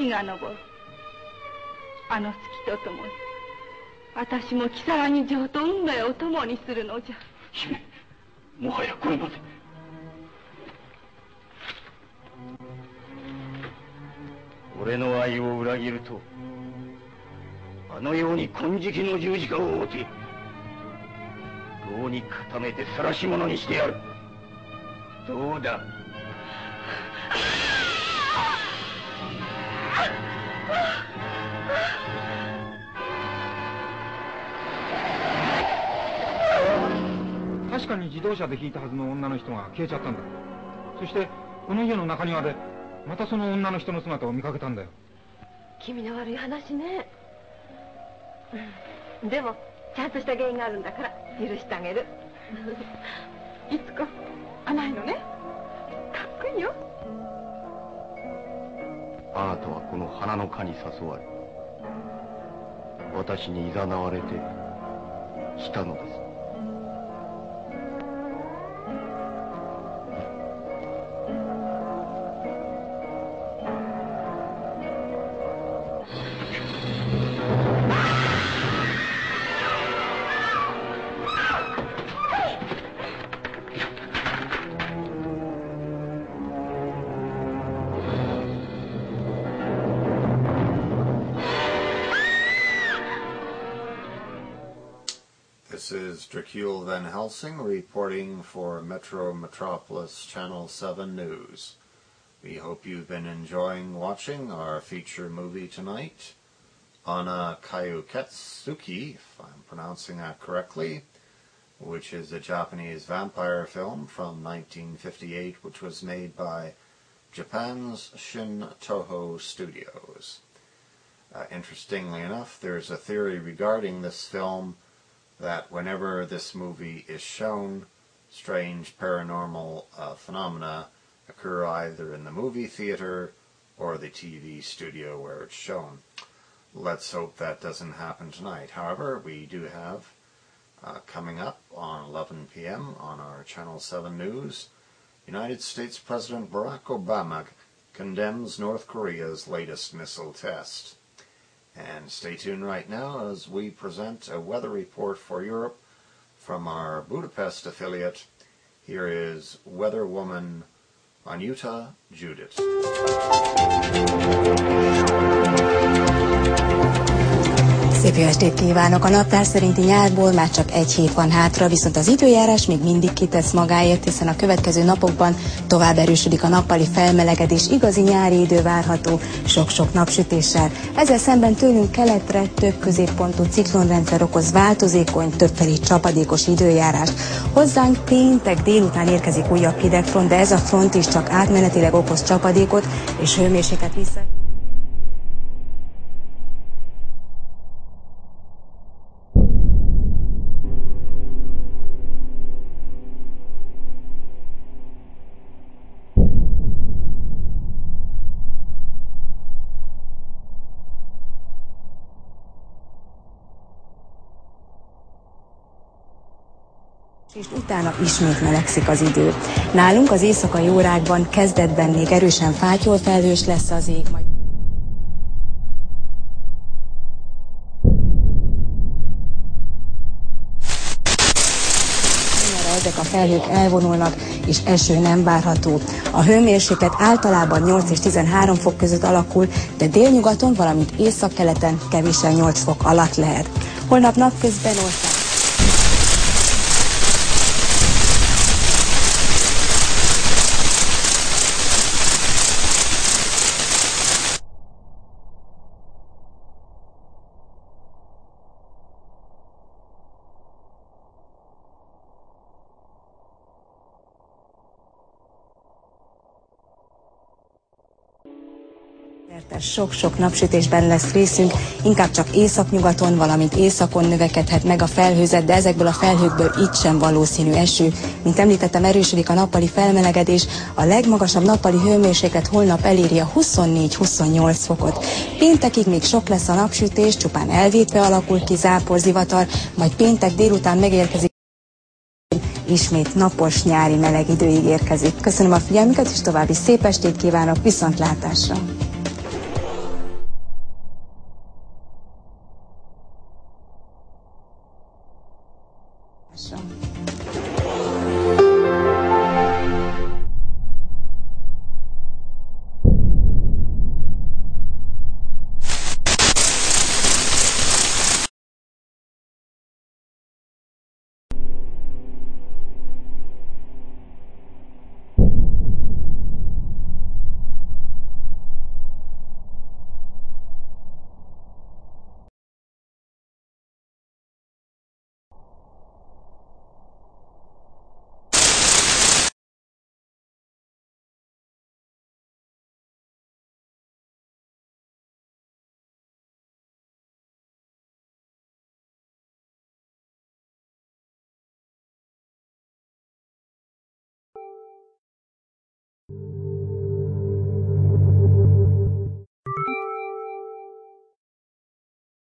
日が昇る。あの月とともに私も如月城と運命を共にするのじゃ。 姫、もはやこれまで。俺の愛を裏切ると、あのように金色の十字架を追うて牢に固めて晒し者にしてやる。どうだ。 確かに自動車で引いたはずの女の人が消えちゃったんだ。そしてこの家の中庭でまたその女の人の姿を見かけたんだよ。 気味の悪い話ね。でもちゃんとした原因があるんだから許してあげる。 いつか甘いのね。かっこいいよ。 あなたはこの花の花に誘われ、私に誘われて来たのです。 This is Dracule Van Helsing reporting for Metro Metropolis Channel 7 News. We hope you've been enjoying watching our feature movie tonight, Anna Kaiuketsuki, if I'm pronouncing that correctly, which is a Japanese vampire film from 1958, which was made by Japan's Shin Toho Studios. Interestingly enough, there's a theory regarding this film that whenever this movie is shown, strange paranormal phenomena occur either in the movie theater or the TV studio where it's shown. Let's hope that doesn't happen tonight. However, we do have coming up on 11 p.m. on our Channel 7 News, United States President Barack Obama condemns North Korea's latest missile test. And stay tuned right now as we present a weather report for Europe from our Budapest affiliate. Here is weather woman Anyuta Judith. Szép jó estét kívánok! A naptár szerinti nyárból már csak egy hét van hátra, viszont az időjárás még mindig kitesz magáért, hiszen a következő napokban tovább erősödik a nappali felmelegedés, igazi nyári idő várható, sok-sok napsütéssel. Ezzel szemben tőlünk keletre több középpontú ciklonrendszer okoz változékony, többfelé csapadékos időjárást. Hozzánk péntek délután érkezik újabb hidegfront, de ez a front is csak átmenetileg okoz csapadékot és hőmérséklet vissza. És utána ismét melegszik az idő. Nálunk az éjszakai órákban kezdetben még erősen fátyol felhős lesz az ég, majd ezek a felhők elvonulnak, és eső nem várható. A hőmérséklet általában 8 és 13 fok között alakul, de délnyugaton, valamint északkeleten kevéssel 8 fok alatt lehet. Holnap napközben ország sok-sok napsütésben lesz részünk, inkább csak északnyugaton, valamint északon növekedhet meg a felhőzet, de ezekből a felhőkből itt sem valószínű eső. Mint említettem, erősödik a nappali felmelegedés, a legmagasabb nappali hőmérséklet holnap eléri a 24-28 fokot. Péntekig még sok lesz a napsütés, csupán elvétve alakul ki záporzivatar, majd péntek délután megérkezik. Ismét napos nyári meleg idő ígérkezik. Köszönöm a figyelmüket, és további szép estét kívánok, viszontlátásra!